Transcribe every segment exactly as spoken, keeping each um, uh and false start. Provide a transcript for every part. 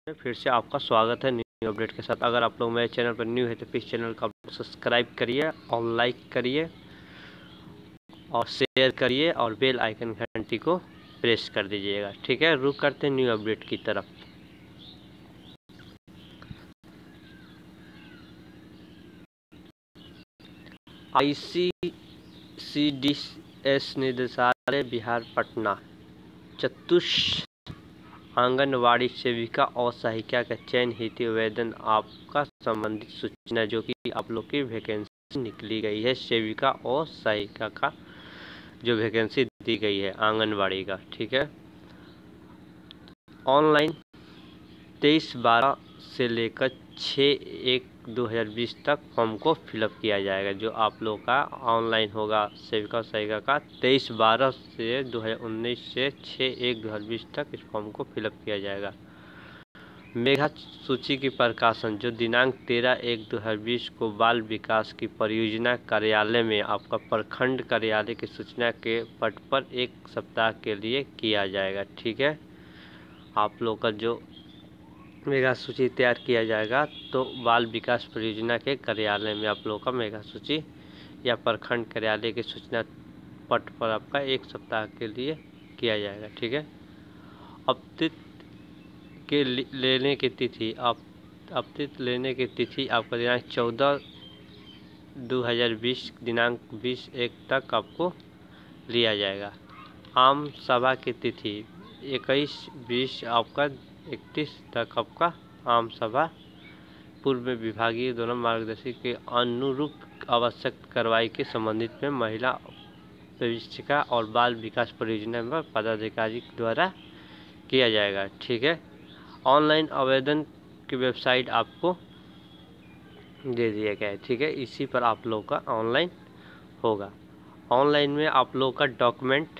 फिर से आपका स्वागत है न्यू अपडेट के साथ। अगर आप लोग मेरे चैनल पर न्यू है तो प्लीज़ चैनल का सब्सक्राइब करिए और लाइक करिए और शेयर करिए और बेल आइकन घंटी को प्रेस कर दीजिएगा। ठीक है, रुक करते हैं न्यू अपडेट की तरफ। आईसीसीडीएस निदेशालय बिहार पटना चतुष आंगनवाड़ी सेविका और सहायिका का चयन हेतु आवेदन आपका संबंधित सूचना जो कि आप लोग की वैकेंसी निकली गई है। सेविका और सहायिका का जो वैकेंसी दी गई है आंगनवाड़ी का, ठीक है। ऑनलाइन तेईस बारह से लेकर छः एक दो हज़ार बीस तक फॉर्म को फिलअप किया जाएगा। जो आप लोग का ऑनलाइन होगा सेविका और सहायिका का तेईस बारह से दो हज़ार उन्नीस से छः एक दो हज़ार बीस तक इस फॉर्म को फिलअप किया जाएगा। मेधा सूची की प्रकाशन जो दिनांक तेरह एक दो हज़ार बीस को बाल विकास की परियोजना कार्यालय में आपका प्रखंड कार्यालय की सूचना के पट पर एक सप्ताह के लिए किया जाएगा। ठीक है, आप लोग का जो मेगा सूची तैयार किया जाएगा तो बाल विकास परियोजना के कार्यालय में आप लोग का मेगा सूची या प्रखंड कार्यालय की सूचना पट पर आपका एक सप्ताह के लिए किया जाएगा। ठीक है, अपतित के लेने की तिथि आप अपतित लेने की तिथि आपका दिनांक चौदह दो हज़ार बीस दिनांक बीस एक तक आपको लिया जाएगा। आम सभा की तिथि इक्कीस बीस आपका इकतीस तक आपका आम सभा पूर्व में विभागीय दोनों मार्गदर्शी के अनुरूप आवश्यक कार्रवाई के संबंधित में महिला प्रशिक्षिका और बाल विकास परियोजना में पदाधिकारी द्वारा किया जाएगा। ठीक है, ऑनलाइन आवेदन की वेबसाइट आपको दे दिया गया है। ठीक है, इसी पर आप लोग का ऑनलाइन होगा। ऑनलाइन में आप लोग का डॉक्यूमेंट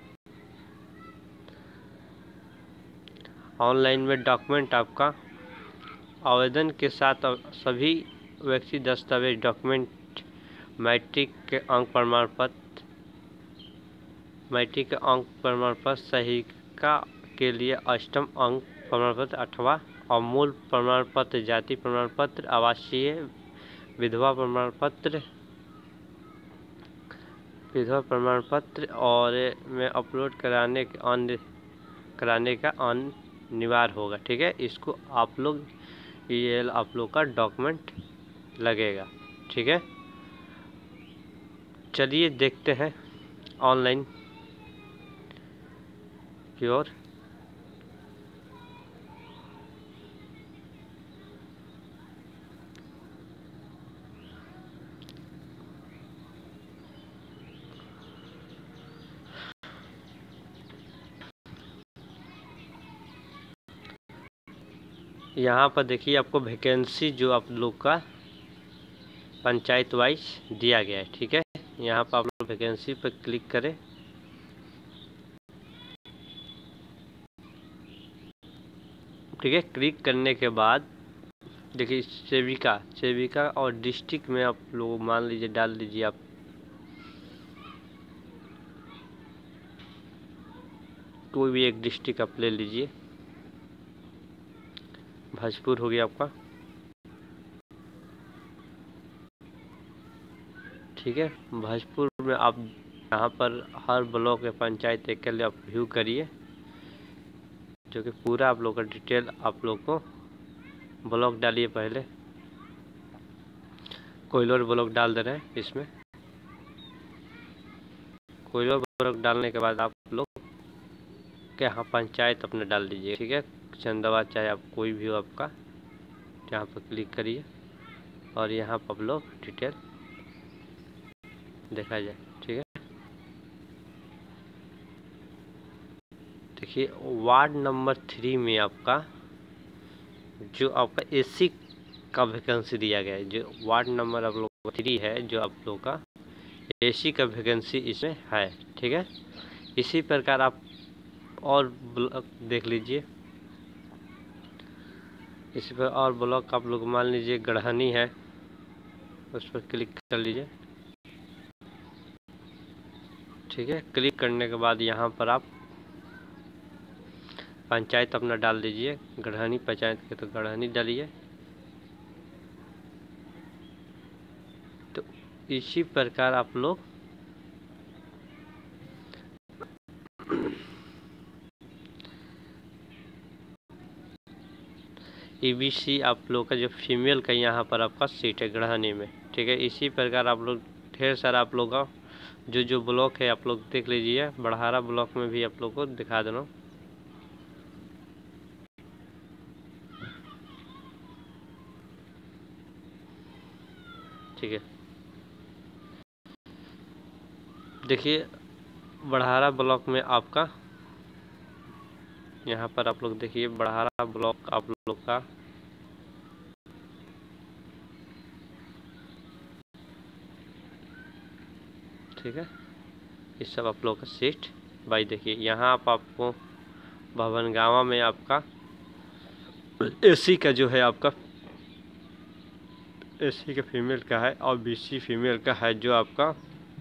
ऑनलाइन में डॉक्यूमेंट आपका आवेदन के साथ सभी व्यक्ति दस्तावेज डॉक्यूमेंट मैट्रिक के अंक प्रमाण पत्र मैट्रिक के अंक प्रमाण पत्र सहायिका के लिए अष्टम अंक प्रमाण पत्र अथवा अमूल प्रमाण पत्र जाति प्रमाण पत्र आवासीय विधवा प्रमाण पत्र विधवा प्रमाण पत्र और में अपलोड कराने के अन्य कराने का अनिवार्य होगा। ठीक है, इसको आप लोग ये आप लोग का डॉक्यूमेंट लगेगा। ठीक है, चलिए देखते हैं ऑनलाइन की ओर। यहाँ पर देखिए आपको वैकेंसी जो आप लोग का पंचायत वाइज दिया गया है। ठीक है, यहाँ पर आप लोग वैकेंसी पर क्लिक करें। ठीक है, क्लिक करने के बाद देखिए सेविका सेविका और डिस्ट्रिक्ट में आप लोग मान लीजिए डाल दीजिए आप कोई भी एक डिस्ट्रिक्ट आप ले लीजिए। भोजपुर हो गया आपका। ठीक है, भोजपुर में आप यहाँ पर हर ब्लॉक के पंचायत एक के लिए आप व्यू करिए जो कि पूरा आप लोग का डिटेल आप लोग को ब्लॉक डालिए। पहले कोयलोर ब्लॉक डाल दे रहे हैं। इसमें कोयलोर ब्लॉक डालने के बाद आप लोग के यहाँ पंचायत अपने डाल दीजिए। ठीक है, चंदवा चाहे आप कोई भी हो आपका, यहाँ पर क्लिक करिए और यहाँ पर आप लोग डिटेल देखा जाए। ठीक है, देखिए वार्ड नंबर थ्री में आपका जो आपका एसी का वैकेंसी दिया गया है। जो वार्ड नंबर आप लोग थ्री है जो आप लोग का एसी का वैकेंसी इसमें है। ठीक है, इसी प्रकार आप और ब्लॉक देख लीजिए। इसी पर और ब्लॉक आप लोग मान लीजिए गढ़हनी है, उस पर क्लिक कर लीजिए। ठीक है, क्लिक करने के बाद यहाँ पर आप पंचायत अपना डाल दीजिए, गढ़हनी पंचायत के तो गढ़हनी डालिए। तो इसी प्रकार आप लोग ईबीसी आप लोग का जो फीमेल का यहाँ पर आपका सीट है गढ़हनी में, ठीक है। इसी प्रकार आप लोग ढेर सारा आप लोग का जो जो ब्लॉक है आप लोग देख लीजिए। बड़हारा ब्लॉक में भी आप लोग को दिखा देना, ठीक है। देखिए बड़हारा ब्लॉक में आपका यहाँ पर आप लोग देखिए बड़हारा ब्लॉक आप लोग का ठीक है। इस सब आप लोग का सीट भाई देखिए यहाँ आप आपको भवनगांवा में आपका एसी का जो है आपका एसी का फीमेल का है और बीसी फीमेल का है जो आपका,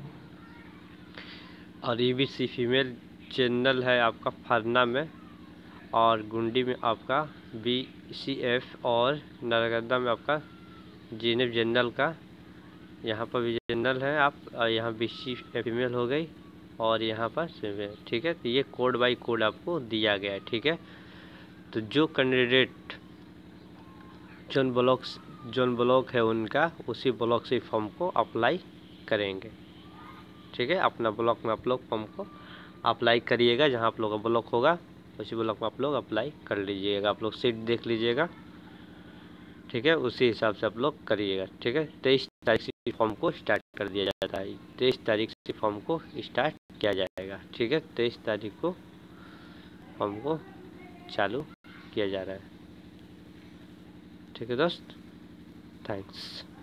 और ईबीसी फीमेल जनरल है आपका फरना में, और गुंडी में आपका बीसीएफ, और नरगद्दा में आपका जीनेप जनरल का। यहाँ पर भी जनरल है आप, और यहाँ बीसी फीमेल हो गई और यहाँ पर फीमेल, ठीक है। तो ये कोड बाई कोड आपको दिया गया है, ठीक है। तो जो candidate zone block zone block है उनका उसी ब्लॉक से फॉर्म को अप्लाई करेंगे, ठीक है। अपना ब्लॉक में आप लोग फॉर्म को अप्लाई करिएगा, जहाँ आप लोग का ब्लॉक होगा उसी ब्लॉक में आप लोग अप्लाई कर लीजिएगा। आप लोग सीट देख लीजिएगा, ठीक है, उसी हिसाब से आप लोग करिएगा, ठीक है। तेईस तारीख से फॉर्म को स्टार्ट कर दिया जाता है, तेईस तारीख से फॉर्म को स्टार्ट किया जाएगा, ठीक है। तेईस तारीख को फॉर्म को चालू किया जा रहा है, ठीक है दोस्त। थैंक्स।